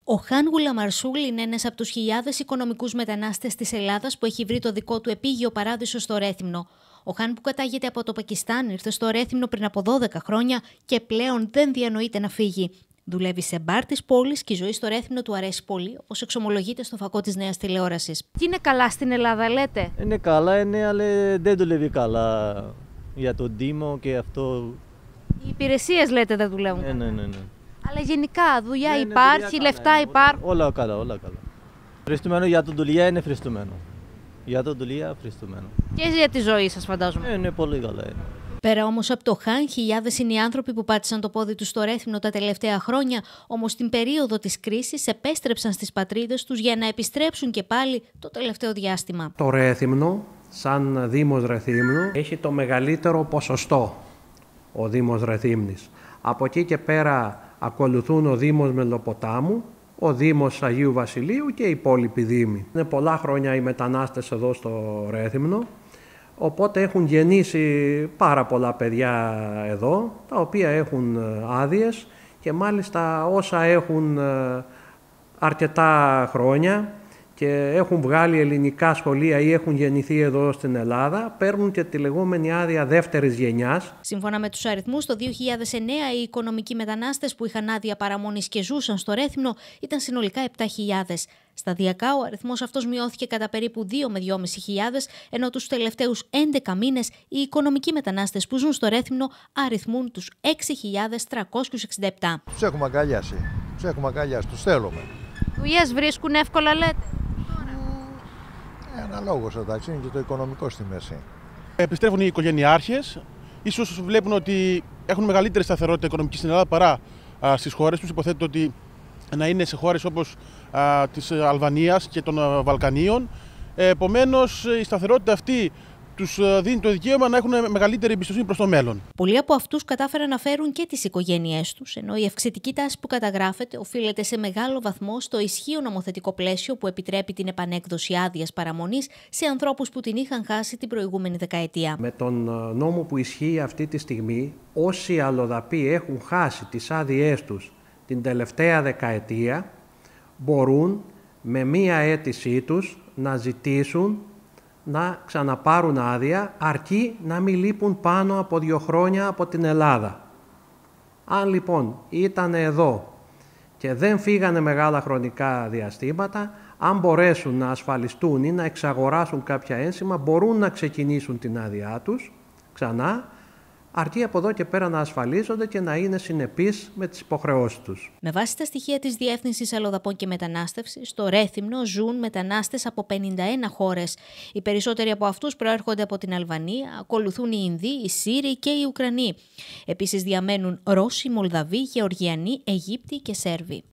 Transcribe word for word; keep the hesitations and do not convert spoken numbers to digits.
Ο Χάν Γουλαμαρσούλ είναι ένας από τους χιλιάδες οικονομικούς μετανάστες της Ελλάδας που έχει βρει το δικό του επίγειο παράδεισο στο Ρέθυμνο. Ο Χάν, που κατάγεται από το Πακιστάν, ήρθε στο Ρέθυμνο πριν από δώδεκα χρόνια και πλέον δεν διανοείται να φύγει. Δουλεύει σε μπαρ της πόλης και η ζωή στο Ρέθυμνο του αρέσει πολύ, όπως εξομολογείται στο φακό της Νέας Τηλεόρασης. Τι είναι καλά στην Ελλάδα, λέτε? Είναι καλά, είναι, αλλά δεν δουλεύει καλά για τον Δήμο και αυτό. Οι υπηρεσίες, λέτε, δεν δουλεύουν. Ναι, ναι, ναι, ναι. Αλλά γενικά δουλειά Ναι, ναι, υπάρχει, δουλειά λεφτά καλά, υπάρχουν. Όλα, όλα καλά, όλα καλά. Ευχαριστημένο για το δουλειά, είναι ευχαριστημένο. Για το δουλειά, ευχαριστημένο. Και για τη ζωή σας, φαντάζομαι. Ναι, είναι πολύ καλά. Είναι. Πέρα όμως από το Χάν, χιλιάδες είναι οι άνθρωποι που πάτησαν το πόδι τους στο Ρέθυμνο τα τελευταία χρόνια, όμως την περίοδο της κρίσης επέστρεψαν στις πατρίδες τους για να επιστρέψουν και πάλι το τελευταίο διάστημα. Το Ρέθυμνο, σαν Δήμος Ρεθύμνου, έχει το μεγαλύτερο ποσοστό, ο Δήμος Ρεθύμνης. Από εκεί και πέρα ακολουθούν ο Δήμος Μελοποτάμου, ο Δήμος Αγίου Βασιλείου και οι υπόλοιποι δήμοι. Είναι πολλά χρόνια οι μετανάστες εδώ στο Ρέθυμνο, οπότε έχουν γεννήσει πάρα πολλά παιδιά εδώ, τα οποία έχουν άδειες και μάλιστα όσα έχουν αρκετά χρόνια και έχουν βγάλει ελληνικά σχολεία ή έχουν γεννηθεί εδώ στην Ελλάδα, παίρνουν και τη λεγόμενη άδεια δεύτερης γενιάς. Σύμφωνα με τους αριθμούς, το δύο χιλιάδες εννέα οι οικονομικοί μετανάστες που είχαν άδεια παραμονής και ζούσαν στο Ρέθυμνο ήταν συνολικά επτά χιλιάδες. Σταδιακά ο αριθμός αυτός μειώθηκε κατά περίπου δύο με δυόμισι χιλιάδες, ενώ τους τελευταίους έντεκα μήνες οι οικονομικοί μετανάστες που ζουν στο Ρέθυμνο αριθμούν τους έξι χιλιάδες τριακόσιους εξήντα επτά. Τους έχουμε αγκαλιάσει, τους έχουμε αγκαλιάσει, τους θέλουμε. Δουλειές βρίσκουν εύκολα, λέτε? Ε, αναλόγως, εντάξει, είναι και το οικονομικό στη μέση. Επιστρέφουν οι οικογενειάρχες, ίσως βλέπουν ότι έχουν μεγαλύτερη σταθερότητα οικονομική στην Ελλάδα παρά α, στις χώρες τους. Υποθέτω ότι να είναι σε χώρες όπως α, της Αλβανίας και των α, Βαλκανίων. Ε, επομένως, η σταθερότητα αυτή τους δίνει το δικαίωμα να έχουν μεγαλύτερη εμπιστοσύνη προς το μέλλον. Πολλοί από αυτούς κατάφεραν να φέρουν και τις οικογένειές τους, ενώ η αυξητική τάση που καταγράφεται οφείλεται σε μεγάλο βαθμό στο ισχύον νομοθετικό πλαίσιο που επιτρέπει την επανέκδοση άδειας παραμονής σε ανθρώπους που την είχαν χάσει την προηγούμενη δεκαετία. Με τον νόμο που ισχύει αυτή τη στιγμή, όσοι αλλοδαποί έχουν χάσει τις άδειές τους την τελευταία δεκαετία, μπορούν με μία αίτησή τους να ζητήσουν να ξαναπάρουν άδεια, αρκεί να μην λείπουν πάνω από δύο χρόνια από την Ελλάδα. Αν λοιπόν ήταν εδώ και δεν φύγανε μεγάλα χρονικά διαστήματα, αν μπορέσουν να ασφαλιστούν ή να εξαγοράσουν κάποια ένσημα, μπορούν να ξεκινήσουν την άδειά τους ξανά, αρκεί από εδώ και πέρα να ασφαλίζονται και να είναι συνεπείς με τις υποχρεώσεις τους. Με βάση τα στοιχεία της Διεύθυνσης Αλλοδαπών και Μετανάστευσης, στο Ρέθυμνο ζουν μετανάστες από πενήντα ένα χώρες. Οι περισσότεροι από αυτούς προέρχονται από την Αλβανία, ακολουθούν οι Ινδοί, οι Σύριοι και οι Ουκρανοί. Επίσης διαμένουν Ρώσοι, Μολδαβοί, Γεωργιανοί, Αιγύπτιοι και Σέρβοι.